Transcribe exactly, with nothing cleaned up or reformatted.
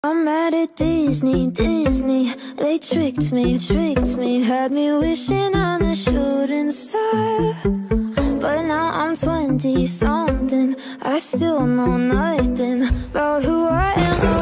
I'm mad at Disney, Disney. They tricked me, tricked me. Had me wishing on a shooting star. But now I'm twenty something. I still know nothing about who I am.